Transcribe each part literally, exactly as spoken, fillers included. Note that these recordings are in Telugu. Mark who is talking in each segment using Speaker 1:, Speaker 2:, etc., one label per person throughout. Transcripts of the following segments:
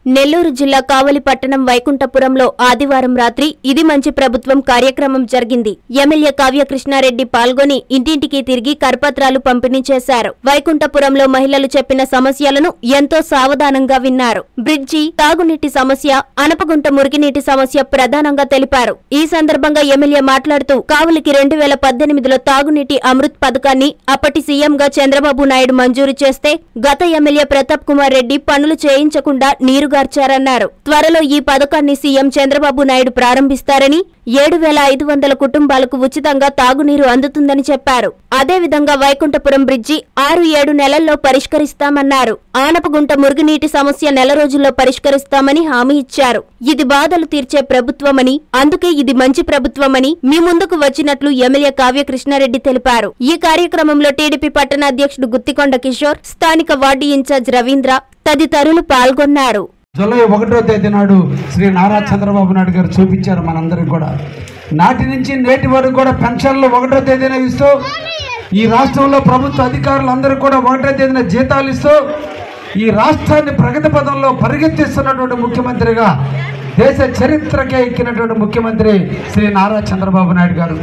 Speaker 1: నెల్లూరు జిల్లా కావలి పట్టణం వైకుంఠపురంలో ఆదివారం రాత్రి ఇది మంచి ప్రభుత్వం కార్యక్రమం జరిగింది. ఎమ్మెల్యే కావ్య కృష్ణారెడ్డి పాల్గొని ఇంటింటికి తిరిగి కరపత్రాలు పంపిణీ చేశారు. వైకుంఠపురంలో మహిళలు చెప్పిన సమస్యలను ఎంతో సావధానంగా విన్నారు. బ్రిడ్జి, తాగునీటి సమస్య, అనపగుంట మురికినీటి సమస్య ప్రధానంగా తెలిపారు. ఈ సందర్భంగా ఎమ్మెల్యే మాట్లాడుతూ కావలికి రెండు వేల పద్దెనిమిదిలో తాగునీటి అమృత్ పథకాన్ని అప్పటి సీఎంగా చంద్రబాబు నాయుడు మంజూరు చేస్తే గత ఎమ్మెల్యే ప్రతాప్ కుమార్ రెడ్డి పనులు చేయించకుండా నీరు గార్చారన్నారు. త్వరలో ఈ పథకాన్ని సీఎం చంద్రబాబు నాయుడు ప్రారంభిస్తారని, ఏడు వేల ఐదు వందల కుటుంబాలకు ఉచితంగా తాగునీరు అందుతుందని చెప్పారు. అదేవిధంగా వైకుంఠపురం బ్రిడ్జి ఆరు ఏడు నెలల్లో పరిష్కరిస్తామన్నారు. ఆనపగుంట మురుగునీటి సమస్య నెల రోజుల్లో పరిష్కరిస్తామని హామీ ఇచ్చారు. ఇది బాధలు తీర్చే ప్రభుత్వమని, అందుకే ఇది మంచి ప్రభుత్వమని మీ ముందుకు వచ్చినట్లు ఎమ్మెల్యే కావ్య కృష్ణారెడ్డి తెలిపారు. ఈ కార్యక్రమంలో టీడీపీ పట్టణ అధ్యక్షుడు గుత్తికొండ కిషోర్, స్థానిక వార్డు ఇన్ఛార్జ్ రవీంద్ర తదితరులు పాల్గొన్నారు.
Speaker 2: జూలై ఒకటో తేదీ నాడు శ్రీ నారా చంద్రబాబు నాయుడు గారు చూపించారు మనందరికి కూడా. నాటి నుంచి నేటి వరకు కూడా పెన్షన్లు ఒకటో తేదీన ఇస్తూ, ఈ రాష్ట్రంలో ప్రభుత్వ అధికారులందరూ కూడా ఒకటో తేదీన జీతాలు ఇస్తూ ఈ రాష్ట్రాన్ని ప్రగతి పదంలో పరిగెత్తిస్తున్నటువంటి ముఖ్యమంత్రిగా, దేశ చరిత్రకే ఎక్కినటువంటి ముఖ్యమంత్రి శ్రీ నారా చంద్రబాబు నాయుడు గారు.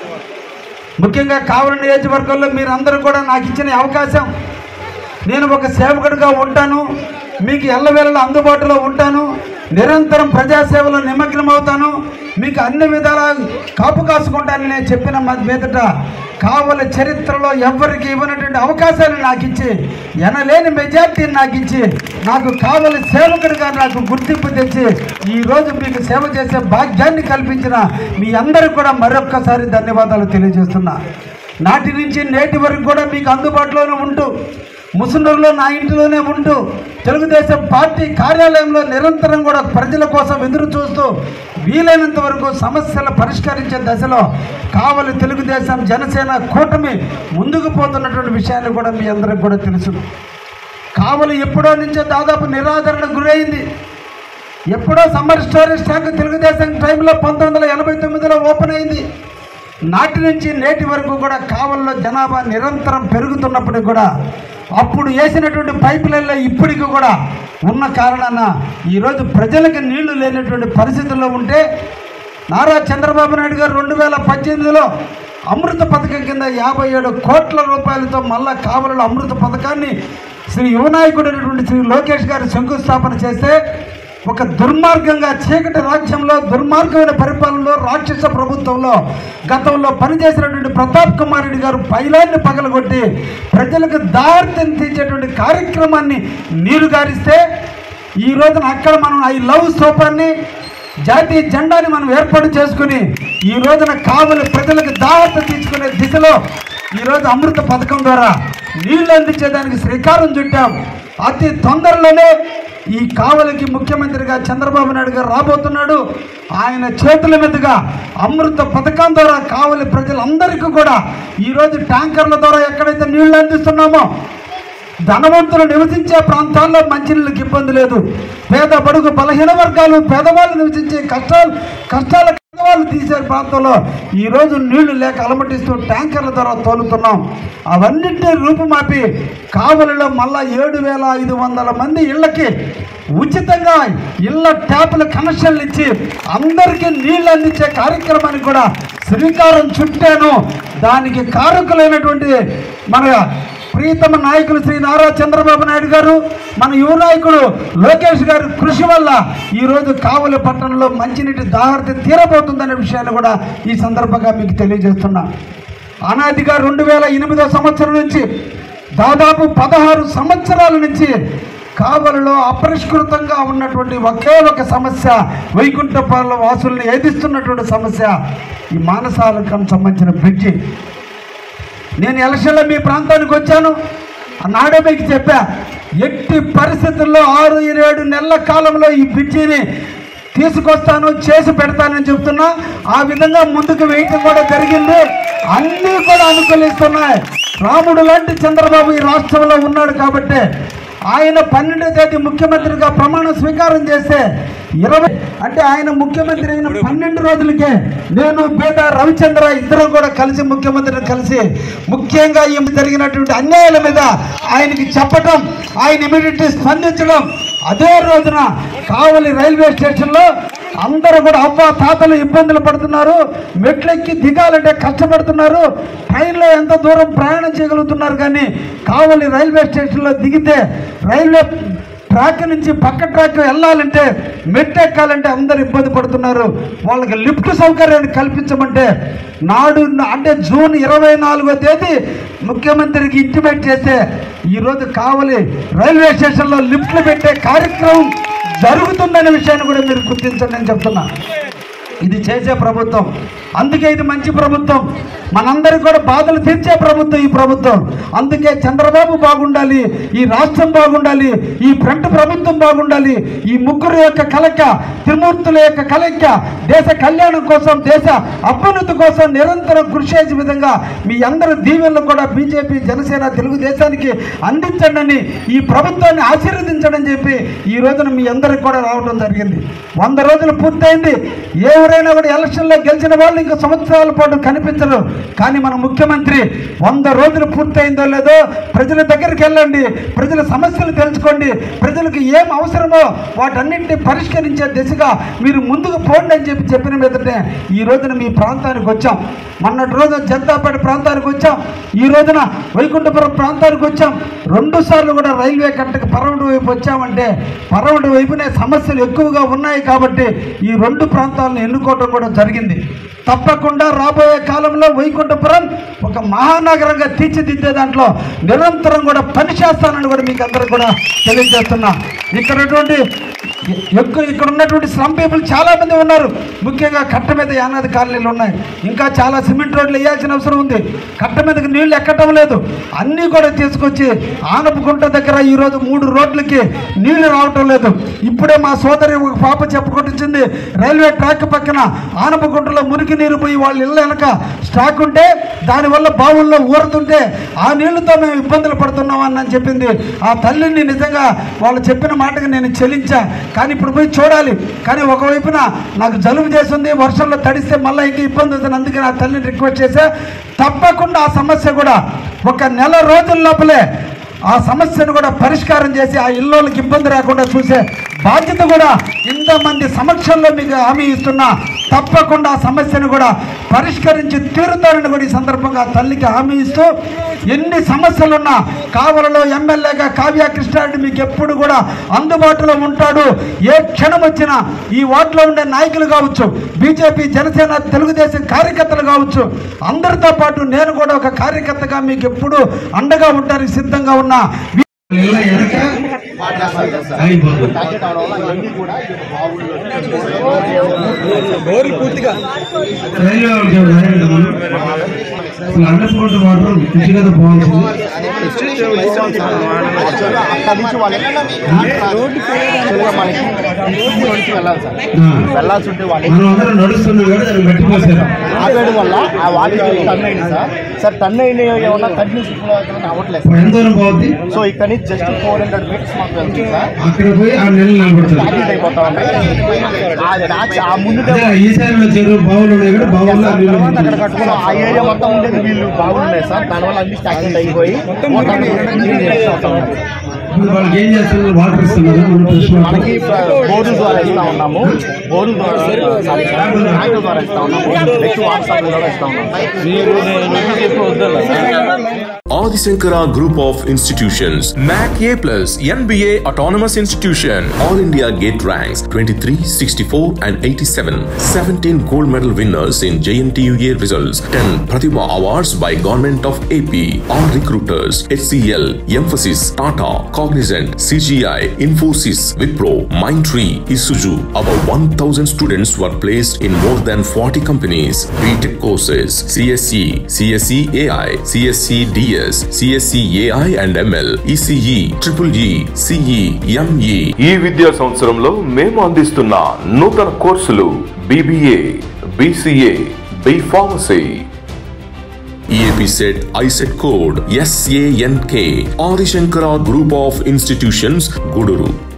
Speaker 2: ముఖ్యంగా కావలి నియోజకవర్గంలో మీరందరూ కూడా నాకు ఇచ్చిన అవకాశం, నేను ఒక సేవకుడిగా ఉంటాను, మీకు ఎల్లవేళలా అందుబాటులో ఉంటాను, నిరంతరం ప్రజాసేవలో నిమగ్నమవుతాను, మీకు అన్ని విధాలా కాపు కాసుకుంటానని నేను చెప్పిన మీదట కావలి చరిత్రలో ఎవ్వరికి ఇవ్వనటువంటి అవకాశాలు నాకు ఇచ్చి, ఎనలేని మెజార్టీని నాకు ఇచ్చి, నాకు కావలి సేవకుడిగా నాకు గుర్తింపు తెచ్చి ఈరోజు మీకు సేవ చేసే భాగ్యాన్ని కల్పించిన మీ అందరికీ కూడా మరొక్కసారి ధన్యవాదాలు తెలియజేస్తున్నా. నాటి నుంచి నేటి వరకు కూడా మీకు అందుబాటులోనే ఉంటూ, ముసునూరులో నా ఇంటిలోనే ఉంటూ, తెలుగుదేశం పార్టీ కార్యాలయంలో నిరంతరం కూడా ప్రజల కోసం ఎదురు చూస్తూ వీలైనంత వరకు సమస్యలు పరిష్కరించే దశలో కావలి తెలుగుదేశం జనసేన కూటమి ముందుకు పోతున్నటువంటి విషయాన్ని కూడా మీ అందరికి కూడా తెలుసు. కావలి ఎప్పుడో నుంచో దాదాపు నిరాదరణ గురైంది. ఎప్పుడో సమ్మర్ స్టోరేజ్ ట్యాంక్ తెలుగుదేశం టైంలో పంతొమ్మిది వందల ఎనభై తొమ్మిదిలో ఓపెన్ అయింది. నాటి నుంచి నేటి వరకు కూడా కావలిలో జనాభా నిరంతరం పెరుగుతున్నప్పటికీ కూడా అప్పుడు వేసినటువంటి పైపులలో ఇప్పటికి కూడా ఉన్న కారణాన ఈరోజు ప్రజలకు నీళ్లు లేనటువంటి పరిస్థితుల్లో ఉంటే, నారా చంద్రబాబు నాయుడు గారు రెండు వేల పద్దెనిమిదిలో అమృత పథకం కింద యాభై ఏడు కోట్ల రూపాయలతో మళ్ళా కావలిలో అమృత పథకాన్ని శ్రీ యువనాయకుడు అయినటువంటి శ్రీ లోకేష్ గారు శంకుస్థాపన చేస్తే, ఒక దుర్మార్గంగా చీకటి రాజ్యంలో దుర్మార్గమైన పరిపాలనలో రాక్షస ప్రభుత్వంలో గతంలో పనిచేసినటువంటి ప్రతాప్ కుమార్ రెడ్డి గారు పైలాన్ని పగలగొట్టి ప్రజలకు దారిని తీర్చేటువంటి కార్యక్రమాన్ని నీరు గారిస్తే, ఈ రోజున అక్కడ మనం ఐ లవ్ స్తూపాన్ని, జాతీయ జెండాని మనం ఏర్పాటు చేసుకుని ఈ రోజున కావలి ప్రజలకు దారిని తీర్చుకునే దిశలో ఈరోజు అమృత పథకం ద్వారా నీళ్లు అందించేదానికి శ్రీకారం చుట్టాం. అతి తొందరలోనే ఈ కావలికి ముఖ్యమంత్రిగా చంద్రబాబు నాయుడు గారు రాబోతున్నాడు. ఆయన చేతుల మీదుగా అమృత పథకం ద్వారా కావలి ప్రజలందరికీ కూడా ఈరోజు ట్యాంకర్ల ద్వారా ఎక్కడైతే నీళ్లు అందిస్తున్నామో, ధనవంతులు నివసించే ప్రాంతాల్లో మంచినీళ్ళకి ఇబ్బంది లేదు. పేద బడుగు బలహీన వర్గాలు, పేదవాళ్ళు నివసించే కష్టాలు కష్టాల పేదవాళ్ళు తీసే ప్రాంతంలో ఈరోజు నీళ్లు లేక అలమటిస్తూ ట్యాంకర్ల ద్వారా తోలుతున్నాం. అవన్నింటినీ రూపుమాపి కావలిలో మళ్ళా ఏడు వేల ఐదు వందల మంది ఇళ్లకి ఉచితంగా ఇళ్ల ట్యాపుల కనెక్షన్లు ఇచ్చి అందరికీ నీళ్లు అందించే కార్యక్రమానికి కూడా శ్రీకారం చుట్టాను. దానికి కారకులైనటువంటి మన ప్రీతమ నాయకులు శ్రీ నారా చంద్రబాబు నాయుడు గారు, మన యువ నాయకుడు లోకేష్ గారి కృషి వల్ల ఈరోజు కావలి పట్టణంలో మంచినీటి దాహర్తి తీరబోతుందనే విషయాన్ని కూడా ఈ సందర్భంగా మీకు తెలియజేస్తున్నా. అనాదిగా రెండు వేల ఎనిమిదో సంవత్సరం నుంచి దాదాపు పదహారు సంవత్సరాల నుంచి కావలిలో అపరిష్కృతంగా ఉన్నటువంటి ఒకే ఒక సమస్య, వైకుంఠపురం వాసుల్ని ఏదిస్తున్నటువంటి సమస్య ఈ మానసాలకం సంబంధించిన బ్రిడ్జి. నేను ఎలక్షన్లో మీ ప్రాంతానికి వచ్చాను, నాడే మీకు చెప్పా, ఎట్టి పరిస్థితుల్లో ఆరు ఏడు నెలల కాలంలో ఈ బ్రిడ్జిని తీసుకొస్తాను, చేసి పెడతానని చెప్తున్నా. ఆ విధంగా ముందుకు వేయటం కూడా జరిగింది. అన్నీ కూడా అనుకూలిస్తున్నాయి. రాముడు లాంటి చంద్రబాబు ఈ రాష్ట్రంలో ఉన్నాడు కాబట్టి ఆయన పన్నెండో తేదీ ముఖ్యమంత్రిగా ప్రమాణ స్వీకారం చేస్తే ఇరవై అంటే ఆయన ముఖ్యమంత్రి అయిన పన్నెండు రోజులకే నేను పేద రవిచంద్ర ఇద్దరు కూడా కలిసి ముఖ్యమంత్రిని కలిసి ముఖ్యంగా ఈ జరిగినటువంటి అన్యాయాల మీద ఆయనకి చెప్పటం, ఆయన ఇమీడియట్లీ స్పందించడం, అదే రోజున కావలి రైల్వే స్టేషన్లో అందరూ కూడా అవ్వ తాతలు ఇబ్బందులు పడుతున్నారు, మెట్లెక్కి దిగాలంటే కష్టపడుతున్నారు, ట్రైన్లో ఎంత దూరం ప్రయాణం చేయగలుగుతున్నారు. కానీ కావలి రైల్వే స్టేషన్లో దిగితే రైల్వే ట్రాక్ నుంచి పక్క ట్రాక్ వెళ్ళాలంటే మెట్లు ఎక్కాలంటే అందరు ఇబ్బంది పడుతున్నారు. వాళ్ళకి లిఫ్ట్ సౌకర్యాన్ని కల్పించమంటే నాడు అంటే జూన్ ఇరవై నాలుగో తేదీ ముఖ్యమంత్రికి ఇంటిమేట్ చేస్తే ఈరోజు కావలి రైల్వే స్టేషన్లో లిఫ్ట్లు పెట్టే కార్యక్రమం జరుగుతుందనే విషయాన్ని కూడా మీరు గుర్తించండి అని చెప్తున్నా. ఇది చేసే ప్రభుత్వం, అందుకే ఇది మంచి ప్రభుత్వం, మనందరికీ కూడా బాధలు తీర్చే ప్రభుత్వం ఈ ప్రభుత్వం. అందుకే చంద్రబాబు బాగుండాలి, ఈ రాష్ట్రం బాగుండాలి, ఈ ఫ్రంట్ ప్రభుత్వం బాగుండాలి, ఈ ముగ్గురు యొక్క కలయిక, త్రిమూర్తుల యొక్క కలయిక దేశ కళ్యాణం కోసం, దేశ అభ్యున్నతి కోసం నిరంతరం కృషి చేసే విధంగా మీ అందరి దీవెనలు కూడా బీజేపీ, జనసేన, తెలుగుదేశానికి అందించండి, ఈ ప్రభుత్వాన్ని ఆశీర్వదించండి చెప్పి ఈ రోజున మీ అందరికి కూడా రావడం జరిగింది. వంద రోజులు పూర్తయింది. ఎవరైనా కూడా ఎలక్షన్లో గెలిచిన వాళ్ళు ఇంకా సంవత్సరాల పాటు కనిపించరు. కానీ మన ముఖ్యమంత్రి వంద రోజులు పూర్తయిందో లేదో ప్రజల దగ్గరికి వెళ్ళండి, ప్రజల సమస్యలు తెలుసుకోండి, ప్రజలకు ఏం అవసరమో వాటన్నింటినీ పరిష్కరించే దిశగా మీరు ముందుకు పోండి అని చెప్పి చెప్పిన మీదనే ఈ రోజున మీ ప్రాంతానికి వచ్చాం. మొన్నటి రోజు జనతాపేట ప్రాంతానికి వచ్చాం, ఈ రోజున వైకుంఠపురం ప్రాంతానికి వచ్చాం. రెండు సార్లు కూడా రైల్వే కట్టకు పరవడి వైపు వచ్చామంటే పరవడి వైపునే సమస్యలు ఎక్కువగా ఉన్నాయి కాబట్టి ఈ రెండు ప్రాంతాలను ఎన్నుకోవడం కూడా జరిగింది. తప్పకుండా రాబోయే కాలంలో వైకుంఠపురం ఒక మహానగరంగా తీర్చిదిద్దే దాంట్లో నిరంతరం కూడా పని చేస్తానని కూడా మీకు అందరికి కూడా తెలియజేస్తున్నా. ఇక్కడ ఎక్కువ ఇక్కడ ఉన్నటువంటి స్లమ్ పీపుల్ చాలా మంది ఉన్నారు. ముఖ్యంగా కట్ట మీద యానాది కాలనీలు ఉన్నాయి, ఇంకా చాలా సిమెంట్ రోడ్లు వేయాల్సిన అవసరం ఉంది. కట్ట మీదకి నీళ్లు ఎక్కడం లేదు, అన్నీ కూడా తీసుకొచ్చి ఆనపగుంట దగ్గర ఈరోజు మూడు రోడ్లకి నీళ్లు రావటం లేదు. ఇప్పుడే మా సోదరి ఒక పాప చెప్పుకొట్టించింది, రైల్వే ట్రాక్ పక్కన ఆనపగుంటలో మురికి నీరు పోయి వాళ్ళ ఇళ్ళ వెనక స్టాక్ ఉంటే దానివల్ల బావుల్లో ఊరుతుంటే ఆ నీళ్లతో మేము ఇబ్బందులు పడుతున్నాం అని చెప్పింది. ఆ తల్లిని నిజంగా వాళ్ళు చెప్పిన మాటకి నేను చెల్లించా. కానీ ఇప్పుడు పోయి చూడాలి. కానీ ఒకవైపున నాకు జలుబు చేస్తుంది, వర్షంలో తడిస్తే మళ్ళీ ఇంకా ఇబ్బంది అవుతుంది. అందుకే నా తల్లిని రిక్వెస్ట్ చేశా, తప్పకుండా ఆ సమస్య కూడా ఒక నెల రోజుల లోపలే ఆ సమస్యను కూడా పరిష్కారం చేసి ఆ ఇళ్ళకి ఇబ్బంది రాకుండా చూసే బాధ్యత కూడా ఇంతమంది సమక్షంలో మీకు హామీ ఇస్తున్నా. తప్పకుండా ఆ సమస్యను కూడా పరిష్కరించి తీరుతారని కూడా ఈ సందర్భంగా తల్లికి హామీ ఇస్తూ, ఎన్ని సమస్యలున్నా కావలలో ఎమ్మెల్యేగా కావ్య కృష్ణారెడ్డి మీకు ఎప్పుడు కూడా అందుబాటులో ఉంటాడు. ఏ క్షణం వచ్చినా ఈ వార్డులో ఉండే నాయకులు కావచ్చు, బీజేపీ, జనసేన, తెలుగుదేశం కార్యకర్తలు కావచ్చు, అందరితో పాటు నేను కూడా ఒక కార్యకర్తగా మీకు ఎప్పుడు అండగా ఉండడానికి సిద్ధంగా ఉన్నా.
Speaker 3: పూర్తిగా
Speaker 2: అండర్స్పోర్ట్ వాటర్ కృషి కదా పోవాల్సింది.
Speaker 3: వెళ్ళాల్సి ఉంటే
Speaker 2: మనం నడుస్తున్నాం కదా దాన్ని గట్టిపోసారు
Speaker 3: ఆగడం వల్ల ఆ వాటర్ టన్ అయింది సార్. సార్ టన్ అయిన ఏమన్నా కంటిన్యూస్ అవ్వట్లేదు.
Speaker 2: ఎంత దూరం పోద్ది?
Speaker 3: సో ఇక్కడ నుంచి జస్ట్ ఫోర్ హండ్రెడ్ మీటర్స్ మాకు వెళ్తుంది సార్.
Speaker 2: అక్కడ పోయి ఆ నెలలు నిలబడుతుంది.
Speaker 3: అయిపోతా ఉంటాయి. ఆ ముందు
Speaker 2: ఈసారి చెరువు బావులు ఉన్నాయి కదా, బావుల్లో
Speaker 3: అక్కడ కట్టుకున్న ఆ ఏరియా మొత్తం ఉండేది వీళ్ళు బాగున్నాయి సార్. దానివల్ల అన్ని స్టాగ్నెంట్ అయిపోయి
Speaker 2: వాళ్ళకి ఏం చేస్తున్నారు? వాటర్ ఇస్తున్నారు.
Speaker 3: మనకి బోర్డు ద్వారా ఇస్తా ఉన్నాము, బోర్డు ద్వారా ద్వారా ఇస్తా ఉన్నాము, నెక్స్ట్ వాట్సాప్ ద్వారా ఇస్తా ఉన్నాము.
Speaker 4: Adi Shankara Group of Institutions, M A C A plus, N B A Autonomous Institution, All India Gate ranks twenty-three, sixty-four and eighty-seven, seventeen gold medal winners in J N T U A results, ten Pratibha Awards by Government of A P, all recruiters, H C L, Emphasis, Tata, Cognizant, C G I, Infosys, Wipro, Mindtree, Isuzu. About one thousand students were placed in more than forty companies. B Tech courses, C S E, C S E A I, C S E D S, C S E A I and M L, E C E, Triple E, C E, M E. ఈ విద్యా సంవత్సరంలో మేము అందిస్తున్న నూతన కోర్సులు B B A, B C A, B Pharmacy. E A P set I set code S A N K. Adi Shankara Group of Institutions, Guduru.